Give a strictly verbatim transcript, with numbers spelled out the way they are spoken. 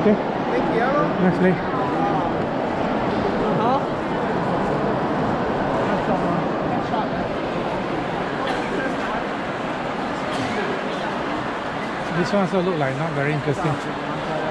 Okay. Thank you. Nicely. Huh? This one also look like not very interesting.